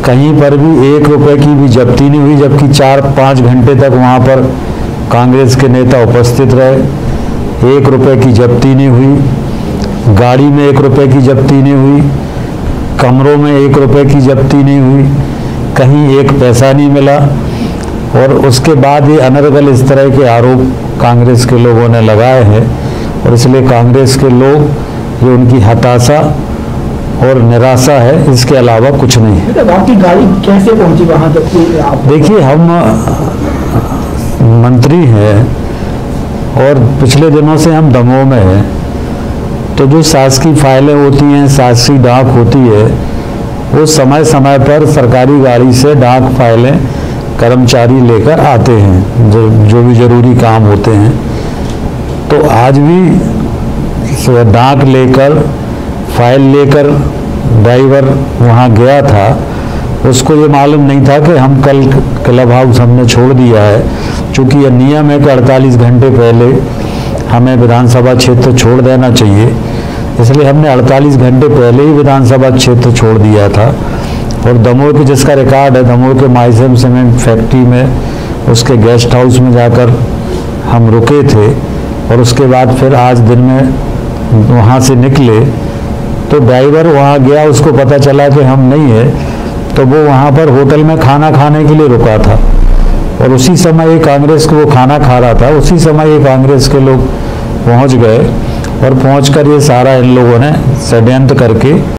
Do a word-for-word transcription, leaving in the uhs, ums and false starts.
कहीं पर भी एक रुपए की भी जब्ती नहीं हुई, जबकि चार पाँच घंटे तक वहाँ पर कांग्रेस के नेता उपस्थित रहे। एक रुपए की जब्ती नहीं हुई, गाड़ी में एक रुपए की जब्ती नहीं हुई, कमरों में एक रुपए की जब्ती नहीं हुई, कहीं एक पैसा नहीं मिला। और उसके बाद ये अनर्गल इस तरह के आरोप कांग्रेस के लोगों ने लगाए हैं, और इसलिए कांग्रेस के लोग ये उनकी हताशा और निराशा है, इसके अलावा कुछ नहीं है। आपकी गाड़ी कैसे पहुंची वहां तक? देखिए, हम मंत्री हैं और पिछले दिनों से हम दमोह में हैं, तो जो शासकीय फाइलें होती हैं, शासकीय डाक होती है, वो समय समय पर सरकारी गाड़ी से डाक फाइलें कर्मचारी लेकर आते हैं, जो जो भी जरूरी काम होते हैं। तो आज भी डाक लेकर फाइल लेकर ड्राइवर वहाँ गया था। उसको ये मालूम नहीं था कि हम कल क्लब हाउस हमने छोड़ दिया है, क्योंकि यह नियम है कि अड़तालीस घंटे पहले हमें विधानसभा क्षेत्र छोड़ देना चाहिए। इसलिए हमने अड़तालीस घंटे पहले ही विधानसभा क्षेत्र छोड़ दिया था। और दमोह के जिसका रिकॉर्ड है, दमोह के माइसेम सीमेंट फैक्ट्री में उसके गेस्ट हाउस में जाकर हम रुके थे, और उसके बाद फिर आज दिन में वहाँ से निकले तो ड्राइवर वहाँ गया, उसको पता चला कि हम नहीं है, तो वो वहाँ पर होटल में खाना खाने के लिए रुका था। और उसी समय ये कांग्रेस को वो खाना खा रहा था, उसी समय ये कांग्रेस के लोग पहुँच गए, और पहुँचकर ये सारा इन लोगों ने षड्यंत्र करके